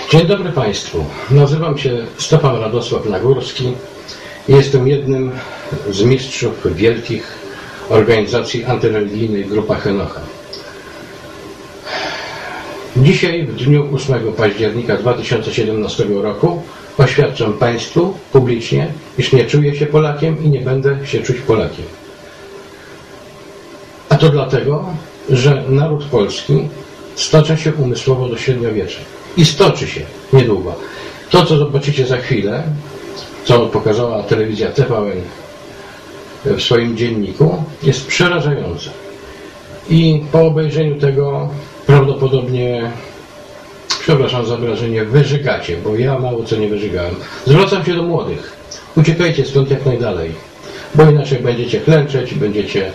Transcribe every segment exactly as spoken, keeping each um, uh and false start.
Dzień dobry Państwu. Nazywam się Stefan Radosław Nagórski i jestem jednym z mistrzów wielkich organizacji antyreligijnej Grupa Henocha. Dzisiaj, w dniu ósmego października dwa tysiące siedemnastego roku, oświadczam Państwu publicznie, iż nie czuję się Polakiem i nie będę się czuć Polakiem. A to dlatego, że naród polski stacza się umysłowo do średniowiecza. I stoczy się niedługo. To, co zobaczycie za chwilę, co pokazała telewizja T V N w swoim dzienniku, jest przerażające. I po obejrzeniu tego prawdopodobnie, przepraszam za wyrażenie, wyżygacie, bo ja mało co nie wyżygałem. Zwracam się do młodych. Uciekajcie stąd jak najdalej, bo inaczej będziecie klęczeć, będziecie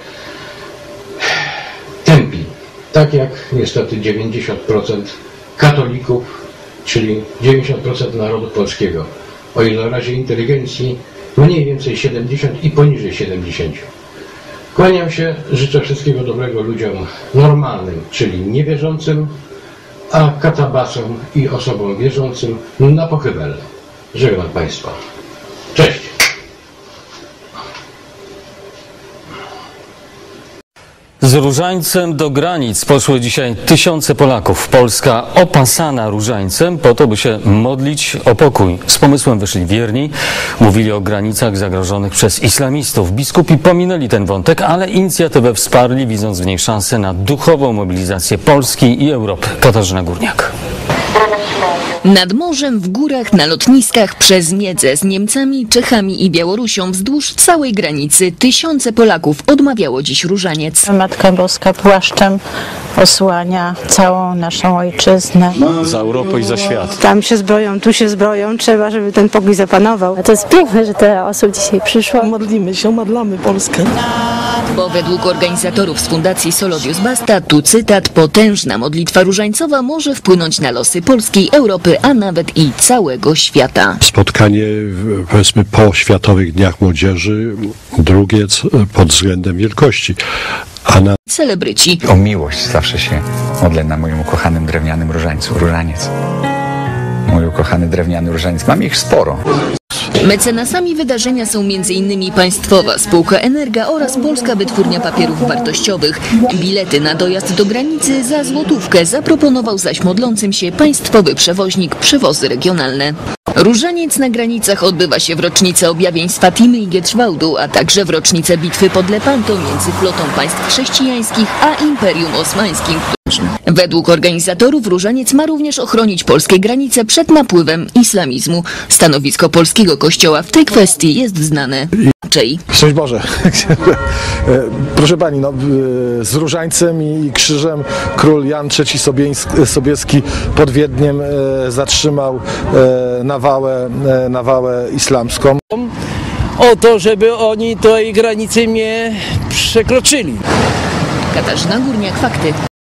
tępi. Tak jak niestety dziewięćdziesiąt procent katolików, czyli dziewięćdziesiąt procent narodu polskiego. O ile w razie inteligencji mniej więcej siedemdziesiąt i poniżej siedemdziesiąt. Kłaniam się, życzę wszystkiego dobrego ludziom normalnym, czyli niewierzącym, a katabasom i osobom wierzącym na pochybel. Żegnam Państwa. Cześć! Z różańcem do granic poszły dzisiaj tysiące Polaków. Polska opasana różańcem po to, by się modlić o pokój. Z pomysłem wyszli wierni, mówili o granicach zagrożonych przez islamistów. Biskupi pominęli ten wątek, ale inicjatywę wsparli, widząc w niej szansę na duchową mobilizację Polski i Europy. Katarzyna Górniak. Nad morzem, w górach, na lotniskach, przez miedzę z Niemcami, Czechami i Białorusią wzdłuż całej granicy tysiące Polaków odmawiało dziś różaniec. Matka Boska płaszczem osłania całą naszą ojczyznę. Za Europę i za świat. Tam się zbroją, tu się zbroją, trzeba, żeby ten pokój zapanował. To jest piękne, że tyle osób dzisiaj przyszło. Modlimy się, modlamy Polskę. Bo według organizatorów z Fundacji Solodius Basta, tu cytat, potężna modlitwa różańcowa może wpłynąć na losy Polski, Europy, a nawet i całego świata. Spotkanie, powiedzmy, po Światowych Dniach Młodzieży, drugie pod względem wielkości. A na... Celebryci. O miłość zawsze się modlę na moim ukochanym drewnianym różańcu, różaniec. Mój ukochany drewniany różaniec. Mam ich sporo. Mecenasami wydarzenia są między innymi Państwowa Spółka Energa oraz Polska Wytwórnia Papierów Wartościowych. Bilety na dojazd do granicy za złotówkę zaproponował zaś modlącym się państwowy przewoźnik Przewozy Regionalne. Różaniec na granicach odbywa się w rocznicę objawień z Fatimy i Gietrzwałdu, a także w rocznicę bitwy pod Lepanto między flotą państw chrześcijańskich a Imperium Osmańskim. Według organizatorów różaniec ma również ochronić polskie granice przed napływem islamizmu. Stanowisko polskiego kościoła w tej kwestii jest znane. Raczej. Szczęść Boże. Proszę Pani, no, z różańcem i krzyżem król Jan trzeci Sobieski pod Wiedniem zatrzymał nawałę, nawałę islamską. O to, żeby oni tej granicy nie przekroczyli. Katarzyna Górniak, fakty.